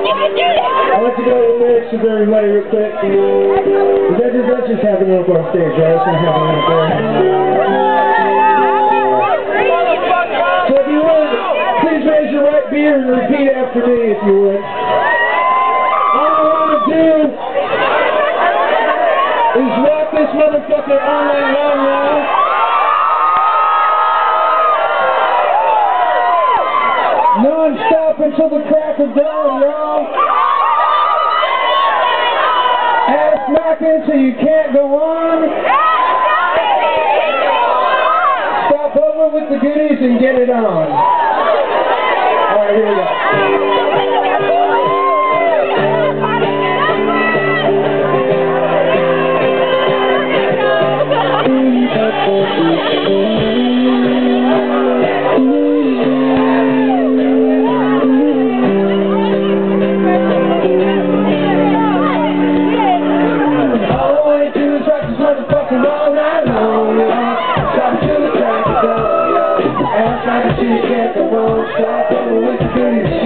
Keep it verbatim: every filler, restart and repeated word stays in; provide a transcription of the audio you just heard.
I'd like to go to the lyrics to everybody real quick. That just, that's just happening up on stage, right? It's not happening up there. So if you would, please raise your right beer and repeat after me, if you would. All I want to do is rock this motherfucker all night long, y'all. Non-stop until the crack of dawn, y'all. Ass knocking till you can't go on. Stop over with the goodies and get it on. Alright, here we go. Stop over with the goodies.